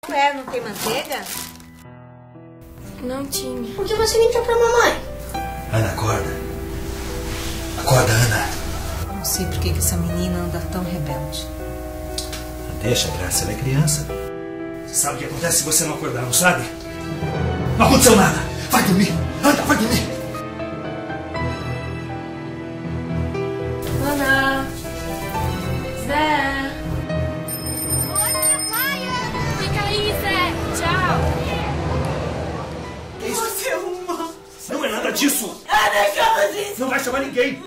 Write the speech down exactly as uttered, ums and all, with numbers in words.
Ué, não tem manteiga? Não tinha. Por que você nem pediu pra mamãe? Ana, acorda. Acorda, Ana. Não sei por que que essa menina anda tão rebelde. Deixa, Graça, ela é criança. Você sabe o que acontece se você não acordar, não sabe? Não aconteceu nada. Vai dormir. Anda, vai dormir. Ana. Zé. Fica aí, Zé. Tchau. Você é uma... Não é nada disso. Ah, deixa eu disso. Não vai chamar ninguém.